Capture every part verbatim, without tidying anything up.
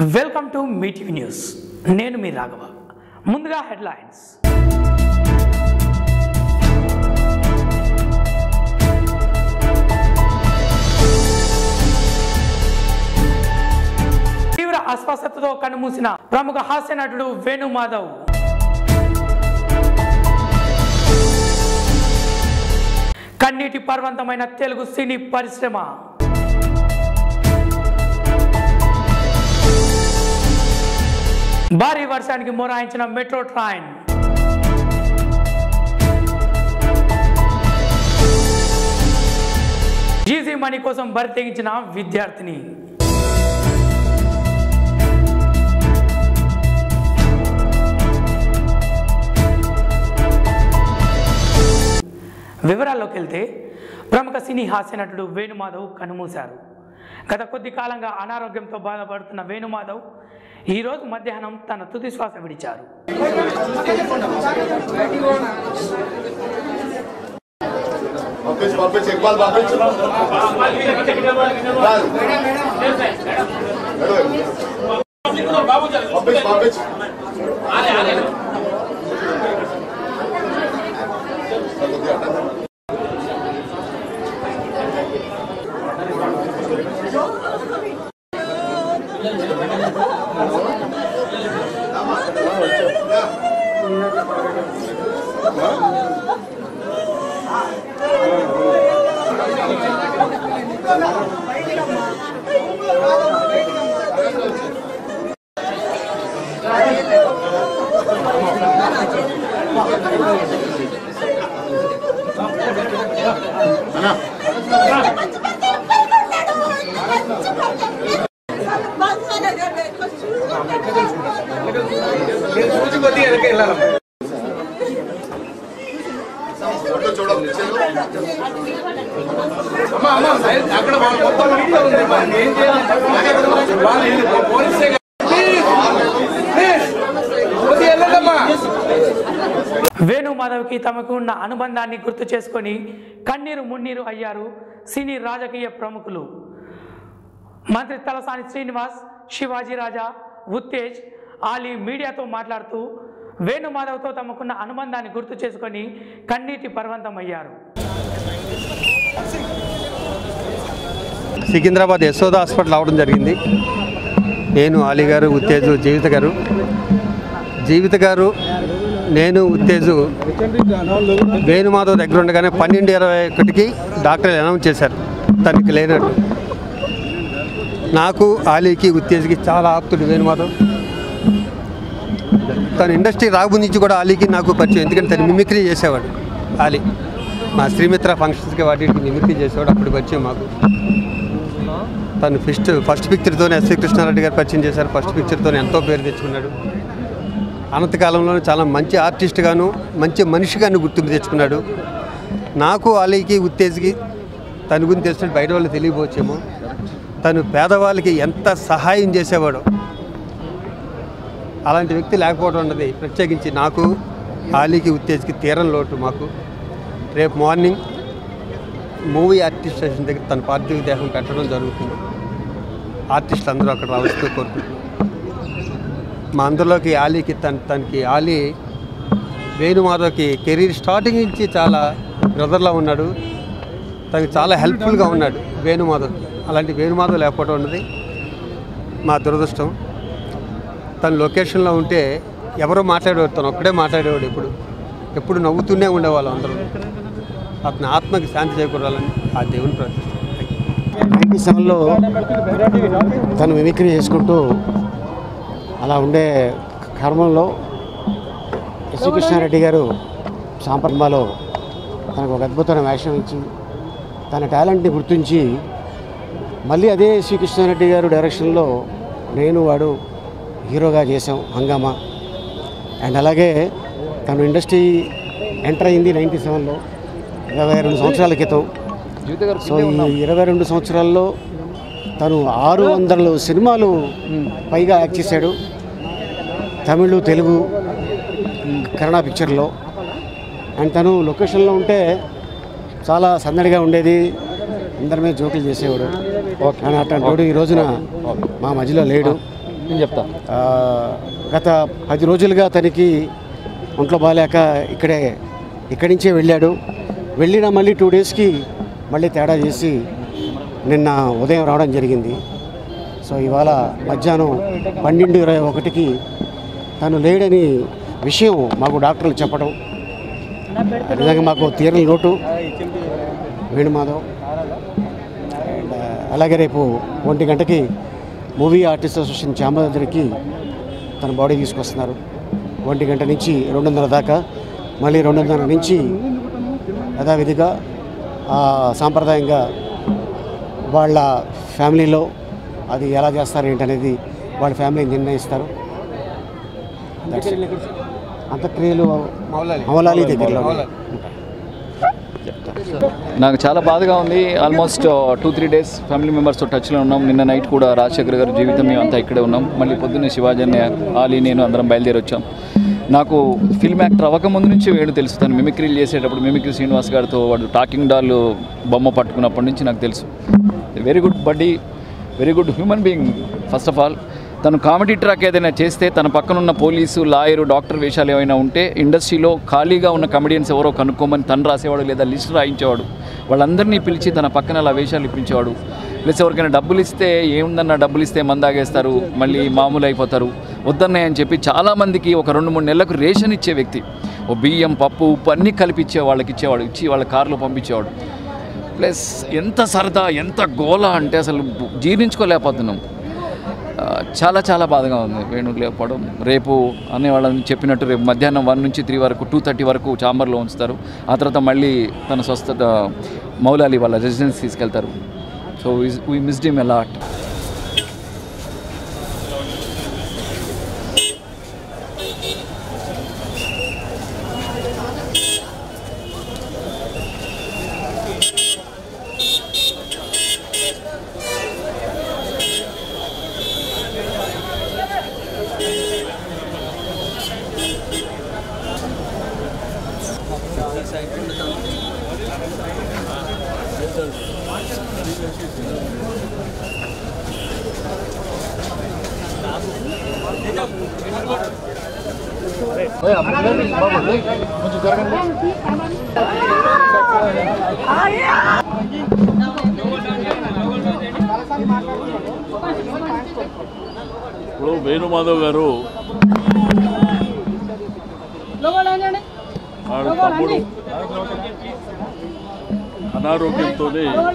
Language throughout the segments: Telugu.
Welcome to Mee TV news. నేను మీ రాఘవ. ముందుగా హెడ్లైన్స్. తీవ్ర అస్వస్థతతో కన్నుమూసిన ప్రముఖ హాస్య నటుడు వేణు మాధవ్. కన్నీటి పర్వంతమైన తెలుగు సినీ పరిశ్రమ. భారీ వర్షానికి మొరాయించిన మెట్రో ట్రైన్. ఈజీ మనీ కోసం బరి తెగించిన విద్యార్థిని. వివరాల్లోకి వెళ్తే ప్రముఖ సినీ హాస్య నటుడు వేణుమాధవ్ కన్నుమూశారు. గత కొద్ది కాలంగా అనారోగ్యంతో బాధపడుతున్న వేణుమాధవ్ ఈరోజు మధ్యాహ్నం తన తుది శ్వాస విడిచారు. వేణు మాధవ్కి తమకు ఉన్న అనుబంధాన్ని గుర్తు చేసుకొని కన్నీరు మున్నీరు అయ్యారు సినీ రాజకీయ ప్రముఖులు. మంత్రి తలసాని శ్రీనివాస్, శివాజీ రాజా, ఉత్తేజ్, ఆలీ మీడియాతో మాట్లాడుతూ వేణు మాధవ్తో తమకున్న అనుబంధాన్ని గుర్తు చేసుకొని కన్నీటి పర్వంతమయ్యారు. సికింద్రాబాద్ యశోద హాస్పిటల్ రావడం జరిగింది. నేను, ఆలీ గారు, ఉత్తేజు, జీవిత గారు జీవిత గారు నేను ఉత్తేజు వేణుమాధవ్ దగ్గర ఉండగానే పన్నెండు ఇరవై ఒకటికి డాక్టర్లు అనౌన్స్ చేశారు తనకి లేనట్టు. నాకు, ఆలీకి, ఉత్తేజ్కి చాలా ఆప్తుడు వేణుమాధవ్. తన ఇండస్ట్రీ రాబు నుంచి కూడా ఆలీకి నాకు పరిచయం. ఎందుకంటే తను మిమిక్రీ చేసేవాడు. ఆలీ మా శ్రీమిత్ర ఫంక్షన్స్కి వాటికి మిమిక్రీ చేసేవాడు. అప్పుడు పరిచయం మాకు. తను ఫస్ట్ ఫస్ట్ పిక్చర్తోనే ఎస్వి కృష్ణారెడ్డి గారు పరిచయం చేశారు. ఫస్ట్ పిక్చర్తోనే ఎంతో పేరు తెచ్చుకున్నాడు. అనంతకాలంలోనే చాలా మంచి ఆర్టిస్ట్గాను మంచి మనిషిగాను గుర్తింపు తెచ్చుకున్నాడు. నాకు, ఆలీకి, ఉత్తేజ్కి తన గురించి తెలిసినట్టు బయట వాళ్ళు తెలియపోవచ్చేమో. తను పేదవాళ్ళకి ఎంత సహాయం చేసేవాడో. అలాంటి వ్యక్తి లేకపోవడం అన్నది ప్రత్యేకించి నాకు, ఆలీకి, ఉత్తేజ్కి తీరం లోటు మాకు. రేపు మార్నింగ్ మూవీ ఆర్టిస్ట్ స్టేషన్ దగ్గర తన పార్థివ దేహం పెట్టడం జరుగుతుంది. ఆర్టిస్టులు అందరూ అక్కడ రావాల్సి కోరుకుంటున్నాం. మా అందరిలోకి ఆలీకి తన తనకి ఆలీ వేణుమాధవ్కి కెరీర్ స్టార్టింగ్ నుంచి చాలా బ్రదర్లా ఉన్నాడు. తనకి చాలా హెల్ప్ఫుల్గా ఉన్నాడు వేణుమాధవ్. అలాంటి వేణుమాధవ్ లేకపోవడం ఉన్నది మా దురదృష్టం. తను లొకేషన్లో ఉంటే ఎవరో మాట్లాడేవాడు, తను ఒక్కడే మాట్లాడేవాడు. ఎప్పుడు ఎప్పుడు నవ్వుతూనే ఉండేవాళ్ళు అందరూ. అతని ఆత్మకి శాంతి చేకూరాలని ఆ దేవుని ప్రార్థిస్తాను. నైన్టీ సెవెన్లో తను మిమిక్రీ చేసుకుంటూ అలా ఉండే క్రమంలో ఎస్వి కృష్ణారెడ్డి గారు సాంపర్మాలో తనకు ఒక అద్భుతమైన వేషం ఇచ్చి తన టాలెంట్ని గుర్తించి మళ్ళీ అదే ఎస్వి కృష్ణారెడ్డి గారు డైరెక్షన్లో నేను వాడు హీరోగా చేసాం హంగామా. అండ్ అలాగే తను ఇండస్ట్రీ ఎంటర్ అయింది నైంటీ సెవెన్లో ఇరవై రెండు సంవత్సరాల క్రితం. సో ఈ ఇరవై రెండు సంవత్సరాల్లో తను ఆరు వందల సినిమాలు పైగా యాక్ట్ చేశాడు. తమిళ్, తెలుగు, కన్నడ పిక్చర్లో. అండ్ తను లొకేషన్లో ఉంటే చాలా సందడిగా ఉండేది. అందరి మీద జోకులు చేసేవాడు. కానీ అట్లాంటి వాడు ఈ రోజున మా మధ్యలో లేడు. నేను చెప్తా. గత పది రోజులుగా తనకి ఒంట్లో బాగాలేక ఇక్కడే ఇక్కడి నుంచే వెళ్ళాడు. వెళ్ళిన మళ్ళీ టూ డేస్కి మళ్ళీ తేడా చేసి నిన్న ఉదయం రావడం జరిగింది. సో ఇవాళ మధ్యాహ్నం పన్నెండు ఇరవై ఒకటికి తను లేడని విషయం మాకు డాక్టర్లు చెప్పడం నిజంగా మాకు తీరని లోటు. వేణుమాధవ్ అండ్ అలాగే రేపు ఒంటి గంటకి మూవీ ఆర్టిస్ట్ అసోసియేషన్ ఛాంబర్ దగ్గరికి తన బాడీ తీసుకొస్తున్నారు. ఒంటి గంట నుంచి రెండున్నర దాకా, మళ్ళీ రెండున్నర నుంచి యథావిధిగా సాంప్రదాయంగా వాళ్ళ ఫ్యామిలీలో అది ఎలా చేస్తారు ఏంటనేది వాళ్ళ ఫ్యామిలీ నిర్ణయిస్తారు. అంత్యక్రియలు మౌలాలి దగ్గరలో. నాకు చాలా బాధగా ఉంది. Almost two three days family మెంబర్స్తో టచ్లో ఉన్నాం. నిన్న నైట్ కూడా రాజశేఖర్ గారి జీవితం మేము అంతా ఇక్కడే ఉన్నాం. మళ్ళీ పొద్దున్నే శివాజీ అన్నయ్య, ఆలీ, నేను అందరం బయలుదేరి వచ్చాం. నాకు ఫిల్మ్ యాక్టర్ అవ్వకముందు నుంచి వేణు తెలుసు. తను మిమిక్రీలు చేసేటప్పుడు మిమిక్రీ శ్రీనివాస్ గారితో వాడు టాకింగ్ డాల్ బొమ్మ పట్టుకున్నప్పటి నుంచి నాకు తెలుసు. Very good buddy, very good human being. First of all తను కామెడీ ట్రాక్ ఏదైనా చేస్తే తన పక్కన ఉన్న పోలీసు, లాయరు, డాక్టర్ వేషాలు ఏమైనా ఉంటే ఇండస్ట్రీలో ఖాళీగా ఉన్న కమెడియన్స్ ఎవరో కనుక్కోమని తను రాసేవాడు, లేదా లిస్ట్ రాయించేవాడు. వాళ్ళందరినీ పిలిచి తన పక్కన అలా వేషాలు ఇప్పించేవాడు. ప్లస్ ఎవరికైనా డబ్బులు ఇస్తే ఏముందన్న డబ్బులు ఇస్తే మందాగేస్తారు, మళ్ళీ మామూలు అయిపోతారు, వద్దన్నాయి అని చెప్పి చాలామందికి ఒక రెండు మూడు నెలలకు రేషన్ ఇచ్చే వ్యక్తి. ఓ బియ్యం, పప్పు, ఉప్పు అన్నీ కలిపి ఇచ్చే వాళ్ళకి ఇచ్చేవాడు, ఇచ్చి వాళ్ళ కారులో పంపించేవాడు. ప్లస్ ఎంత సరదా, ఎంత గోల అంటే అసలు జీర్ణించుకోలేకపోతున్నాం. చాలా చాలా బాధగా ఉంది వేణు లేకపోవడం. రేపు అనే వాళ్ళని చెప్పినట్టు రేపు మధ్యాహ్నం వన్ నుంచి త్రీ వరకు టూ థర్టీ వరకు చాంబర్లో ఉంచుతారు. ఆ తర్వాత మళ్ళీ తన స్వస్థత మౌలాలి వాళ్ళ రెసిడెన్స్ తీసుకెళ్తారు. So we missed him a lot. ఇప్పుడు వేణుమాధవ్ గారు ఆడ తమ్ముడు అనారోగ్యంతో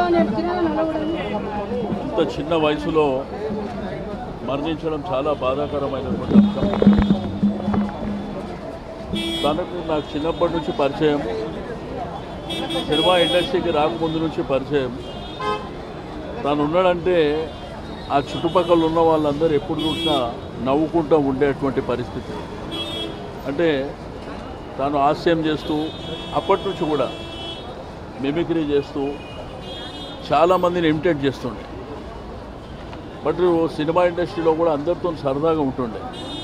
ఇంత చిన్న వయసులో మరణించడం చాలా బాధాకరమైనటువంటి అంశం. తనకు నాకు చిన్నప్పటి నుంచి పరిచయం, సినిమా ఇండస్ట్రీకి రాకముందు నుంచి పరిచయం. తాను ఉన్నాడంటే ఆ చుట్టుపక్కల ఉన్న వాళ్ళందరూ ఎప్పుడు చూసినా నవ్వుకుంటూ ఉండేటువంటి పరిస్థితి. అంటే తాను హాస్యం చేస్తూ అప్పటి నుంచి కూడా మిమిక్రీ చేస్తూ చాలామందిని ఇమిటేట్ చేస్తుండే. బట్ సినిమా ఇండస్ట్రీలో కూడా అందరితో సరదాగా ఉంటుండే.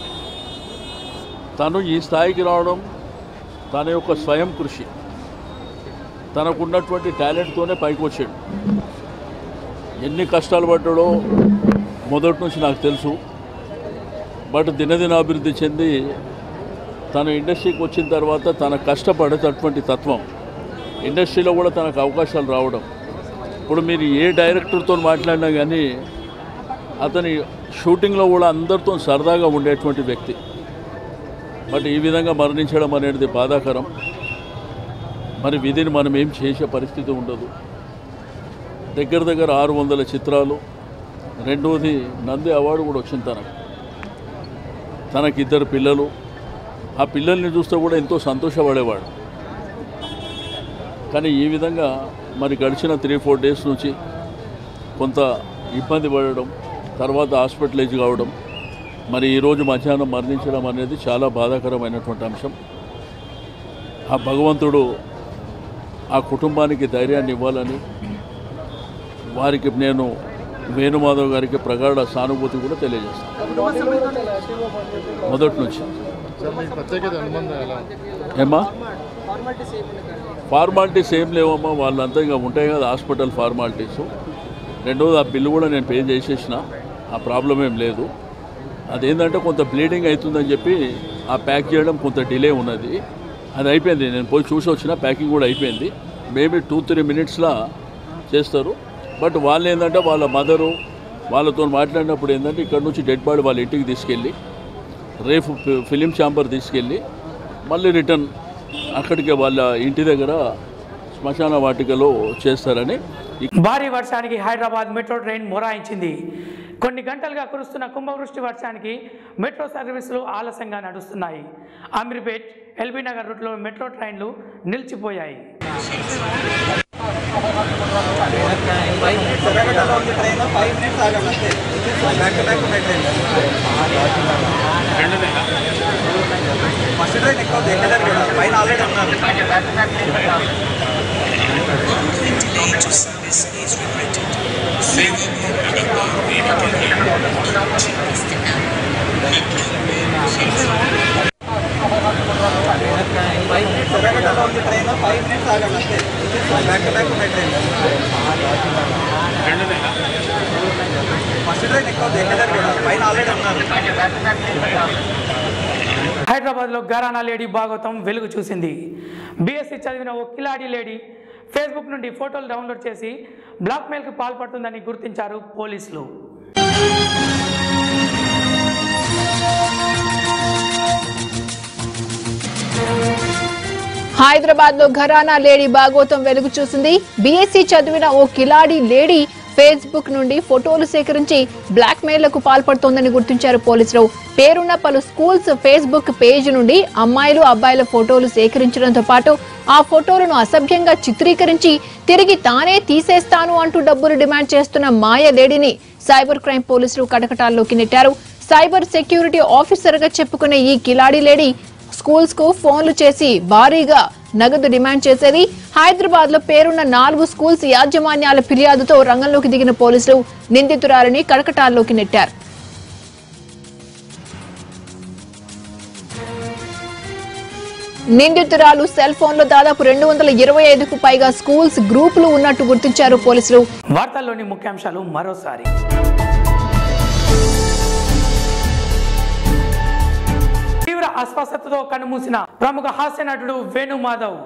తను ఈ స్థాయికి రావడం తన యొక్క స్వయం కృషి, తనకున్నటువంటి టాలెంట్తోనే పైకి వచ్చాడు. ఎన్ని కష్టాలు పడ్డాడో మొదటి నుంచి నాకు తెలుసు. బట్ దినదిన అభివృద్ధి చెంది తను ఇండస్ట్రీకి వచ్చిన తర్వాత తన కష్టపడేటటువంటి తత్వం, ఇండస్ట్రీలో కూడా తనకు అవకాశాలు రావడం. ఇప్పుడు మీరు ఏ డైరెక్టర్తో మాట్లాడినా కానీ అతని షూటింగ్లో కూడా అందరితో సరదాగా ఉండేటువంటి వ్యక్తి. బట్ ఈ విధంగా మరణించడం అనేది బాధాకరం. మరి విధిని మనం ఏం చేసే పరిస్థితి ఉండదు. దగ్గర దగ్గర ఆరు వందల చిత్రాలు, రెండోది నంది అవార్డు కూడా వచ్చింది తనకు. తనకి ఇద్దరు పిల్లలు, ఆ పిల్లల్ని చూస్తే కూడా ఎంతో సంతోషపడేవాడు. కానీ ఈ విధంగా మరి గడిచిన త్రీ ఫోర్ డేస్ నుంచి కొంత ఇబ్బంది పడడం, తర్వాత హాస్పిటలైజ్ కావడం, మరి ఈరోజు మధ్యాహ్నం మరణించడం అనేది చాలా బాధాకరమైనటువంటి అంశం. ఆ భగవంతుడు ఆ కుటుంబానికి ధైర్యాన్ని ఇవ్వాలని వారికి నేను వేణుమాధవ్ గారికి ప్రగాఢ సానుభూతి కూడా తెలియజేస్తాను. మొదటి నుంచి ఏమ్మా ఫార్మాలిటీస్ ఏం లేవమ్మా, వాళ్ళంతా ఇంకా ఉంటాయి కదా హాస్పిటల్ ఫార్మాలిటీసు. రెండోది ఆ బిల్లు కూడా నేను పే చేసేసిన, ఆ ప్రాబ్లం ఏం లేదు. అదేంటంటే కొంత బ్లీడింగ్ అవుతుందని చెప్పి ఆ ప్యాక్ చేయడం కొంత డిలే ఉన్నది. అది అయిపోయింది, నేను పోయి చూసి వచ్చిన, ప్యాకింగ్ కూడా అయిపోయింది. మేబీ టూ త్రీ మినిట్స్లో చేస్తారు. బట్ వాళ్ళు ఏంటంటే వాళ్ళ మదరు వాళ్ళతో మాట్లాడినప్పుడు ఏంటంటే ఇక్కడ నుంచి డెడ్ బాడీ వాళ్ళ ఇంటికి తీసుకెళ్ళి రేపు ఫిలిం ఛాంబర్ తీసుకెళ్ళి మళ్ళీ రిటర్న్ అక్కడికి వాళ్ళ ఇంటి దగ్గర శ్మశాన వాటికలో చేస్తారని. భారీ వర్షానికి హైదరాబాద్ మెట్రో ట్రైన్ మొరాయించింది. కొన్ని గంటలుగా కురుస్తున్న కుంభవృష్టి వర్షానికి మెట్రో సర్వీసులు ఆలస్యంగా నడుస్తున్నాయి. అమీర్పేట్, ఎల్బీ నగర్ రూట్లో మెట్రో ట్రైన్లు నిలిచిపోయాయి. హైదరాబాద్లో ఘరానా లేడీ భాగవతం వెలుగు చూసింది. బీఎస్సీ చదివిన ఓ కిలాడి లేడీ ఫేస్బుక్ నుండి ఫోటోలు డౌన్లోడ్ చేసి బ్లాక్మెయిల్కి పాల్పడుతుందని గుర్తించారు పోలీసులు. హైదరాబాద్ లో ఘరానా లేడీ భాగవతం వెలుగు చూసింది. బీఎస్సీ చదివిన ఓ కిలాడి లేడీ ఫేస్బుక్ నుండి ఫోటోలు సేకరించి బ్లాక్ మెయిల్లకు పాల్పడుతోందని గుర్తించారు పోలీసులు. పేరున్న పలు స్కూల్స్ ఫేస్బుక్ పేజ్ నుండి అమ్మాయిలు అబ్బాయిల ఫోటోలు సేకరించడంతో పాటు ఆ ఫోటోలను అసభ్యంగా చిత్రీకరించి తిరిగి తానే తీసేస్తాను అంటూ డబ్బులు డిమాండ్ చేస్తున్న మాయ లేడీని సైబర్ క్రైమ్ పోలీసులు కటకటాల్లోకి నెట్టారు. సైబర్ సెక్యూరిటీ ఆఫీసర్ గా చెప్పుకునే ఈ కిలాడి లేడీ స్కూల్స్ కు ఫోన్లు చేసి భారీగా నగదు డిమాండ్ చేసేది. హైదరాబాద్ లో పేరున్న నాలుగు స్కూల్స్ యాజమాన్యాల ఫిర్యాదుతో రంగంలోకి దిగిన పోలీసులు నిందితురాలిని కటకటాల్లోకి నెట్టారు. నిందితురాలు సెల్ ఫోన్ లో దాదాపు రెండు వందల ఇరవై ఐదుకు పైగా స్కూల్స్ గ్రూపులు ఉన్నట్టు గుర్తించారు పోలీసులు. వార్తల్లోని ముఖ్యాంశాలు మరోసారి. తీవ్ర అస్వస్థతతో కన్నుమూసిన ప్రముఖ హాస్య నటుడు వేణు మాధవ్.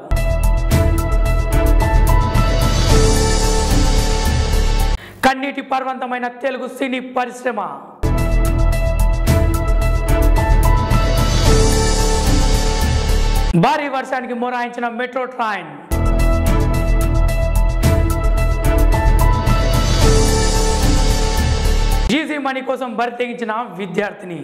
కన్నీటి పర్వంతమైన తెలుగు సినీ పరిశ్రమ. భారీ వర్షానికి మొరాయించిన మెట్రో ట్రైన్. ఈజీ మనీ కోసం బరి తెగించిన విద్యార్థిని.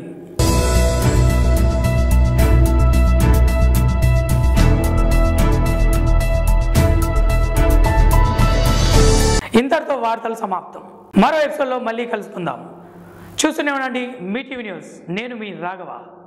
ఇంతటితో వార్తలు సమాప్తం. మరో ఎపిసోడ్లో మళ్ళీ కలుసుకుందాం. చూస్తూనే ఉండండి మీ టీవీ న్యూస్. నేను మీ రాఘవ.